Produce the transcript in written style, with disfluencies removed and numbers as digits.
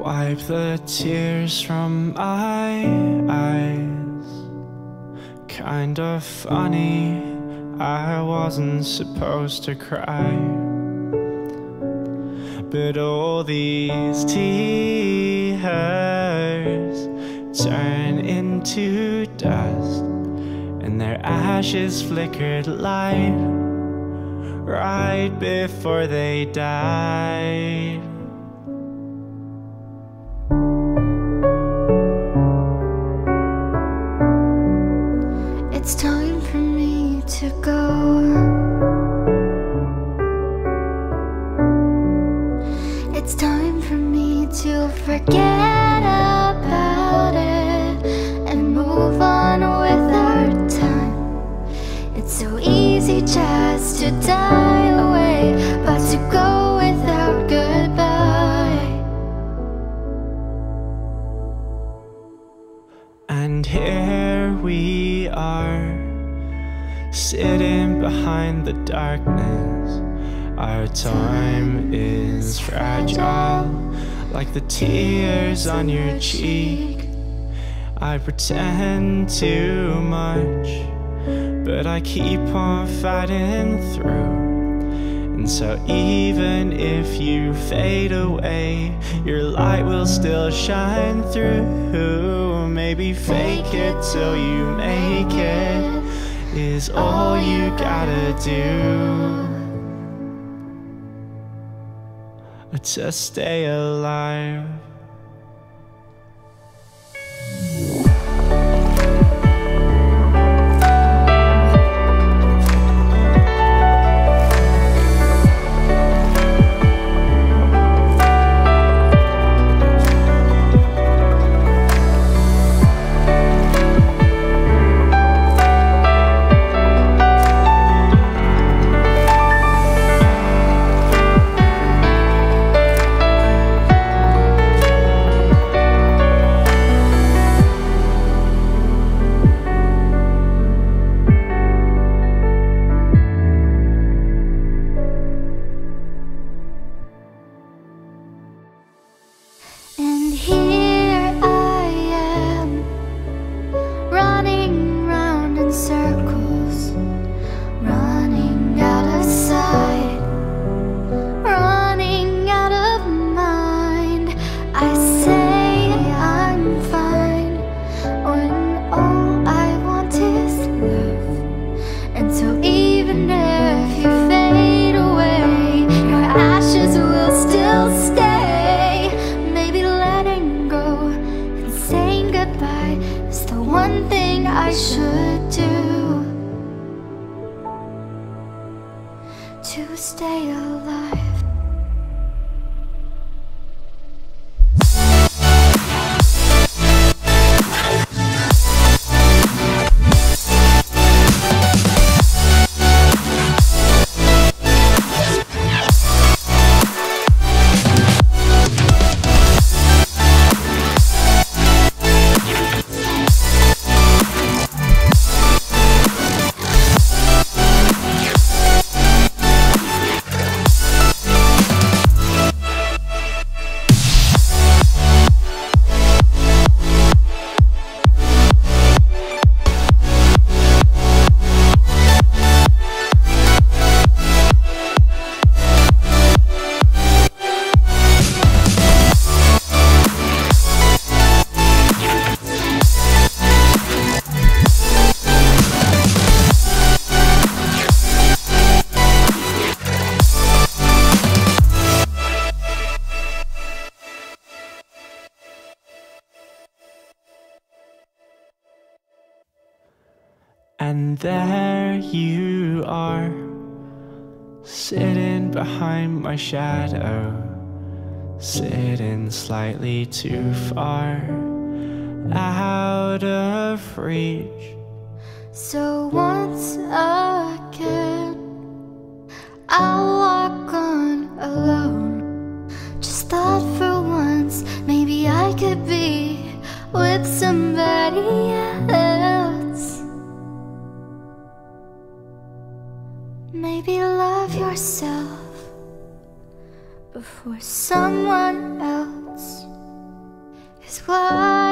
Wipe the tears from my eyes. Kind of funny, I wasn't supposed to cry. But all these tears turn into dust, and their ashes flickered light right before they died. It's time for me to go. It's time for me to forget about it and move on with our time. It's so easy just to die away, but to go without goodbye. And here we are, sitting behind the darkness. Our time is fragile, like the tears on your cheek. I pretend too much, but I keep on fighting through. And so even if you fade away, your light will still shine through. Maybe fake it till you make it is all you gotta do to stay alive. And here I am, running round in circles, running out of sight, running out of mind. I say I'm fine when all I want is love. And so even if you fade away, your ashes will still stay. Is the one thing I should do to stay alive. And there you are, sitting behind my shadow, sitting slightly too far out of reach. So once again, I'll walk on alone. Just thought for once, maybe I could be with somebody else. Maybe love yourself before someone else. glad